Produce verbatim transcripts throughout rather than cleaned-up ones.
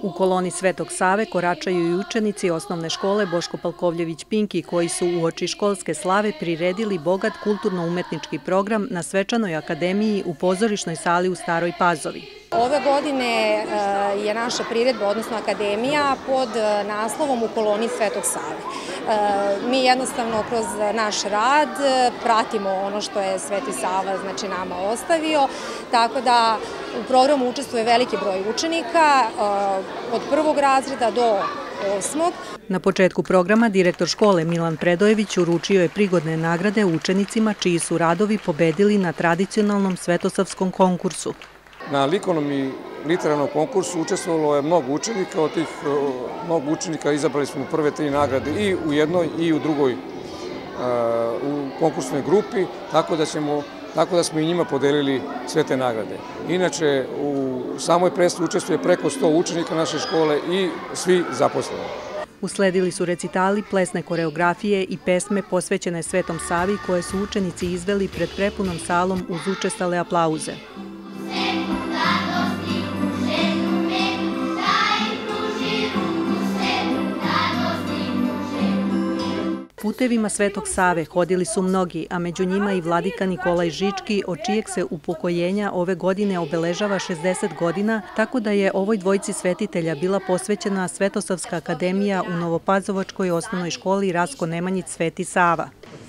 U koloni Svetog Save koračaju i učenici osnovne škole Boško Palkovljević-Pinki koji su uoči školske slave priredili bogat kulturno-umetnički program na svečanoj akademiji u pozorišnoj sali u Staroj Pazovi. Ove godine je naša priredba, odnosno akademija, pod naslovom U koloni Svetog Save. Mi jednostavno kroz naš rad pratimo ono što je Sveti Sava znači nama ostavio, tako da u programu učestvuje veliki broj učenika od prvog razreda do osmog. Na početku programa direktor škole Milan Predojević uručio je prigodne nagrade učenicima čiji su radovi pobedili na tradicionalnom svetosavskom konkursu. Na likovnom i literarnom konkursu učestvovalo je mnogo učenika, od tih mnogo učenika izabrali smo prve tri nagrade i u jednoj i u drugoj u konkursnoj grupi, tako da, ćemo, tako da smo i njima podelili sve te nagrade. Inače, u samoj predstavi učestvuje preko sto učenika naše škole i svi zaposleni. Usledili su recitali, plesne koreografije i pesme posvećene Svetom Savi koje su učenici izveli pred prepunom salom uz učestale aplauze. Putevima Svetog Save hodili su mnogi, a među njima i vladika Nikolaj Žički, od čijeg se upokojenja ove godine obeležava šezdeset godina, tako da je ovoj dvojci svetitelja bila posvećena Svetosavska akademija u Novopazovačkoj osnovnoj školi Rasko Nemanjić Sveti Sava.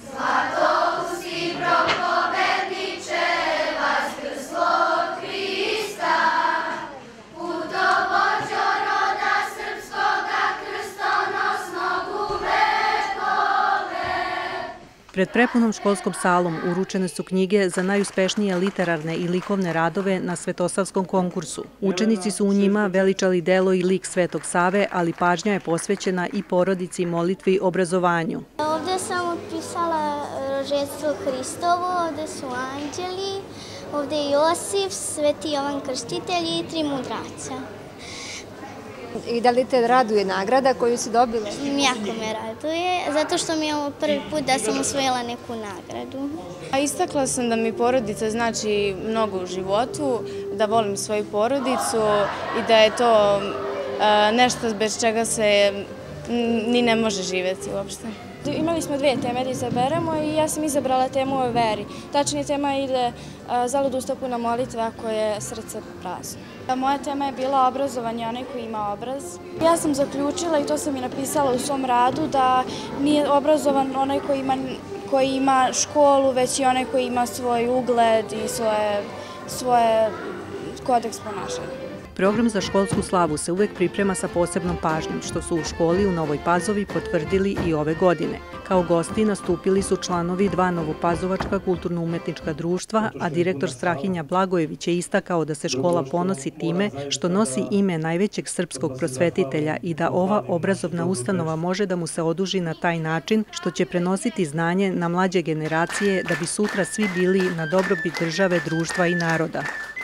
Pred prepunom školskom salom uručene su knjige za najuspešnije literarne i likovne radove na svetosavskom konkursu. Učenici su u njima veličali delo i lik Svetog Save, ali pažnja je posvećena i porodici, molitvi, obrazovanju. Ovde sam upisala rođenstvo Hristovo, ovde su anđeli, ovde je Josif, Sveti Jovan Krstitelj i tri mudraca. I da li te raduje nagrada koju si dobila? Jako me raduje, zato što mi je ovo prvi put da sam osvojila neku nagradu. Istakla sam da mi porodica znači mnogo u životu, da volim svoju porodicu i da je to nešto bez čega se ni ne može živjeti uopšte. Imali smo dvije teme da izaberemo i ja sam izabrala temu o veri. Tačnije tema ide zalud ustupu na molitve ako je srce prazno. Moja tema je bila obrazovanje, onaj koji ima obraz. Ja sam zaključila i to sam i napisala u svom radu da nije obrazovan onaj koji ima, koji ima školu, već i onaj koji ima svoj ugled i svoje, svoje kodeks ponašanja. Program za školsku slavu se uvek priprema sa posebnom pažnjom, što su u školi u Novoj Pazovi potvrdili i ove godine. Kao gosti nastupili su članovi dva novopazovačka kulturno-umetnička društva, a direktor Strahinja Blagojević je istakao da se škola ponosi time što nosi ime najvećeg srpskog prosvetitelja i da ova obrazovna ustanova može da mu se oduži na taj način što će prenositi znanje na mlađe generacije da bi sutra svi bili na dobrobit države, društva i naroda.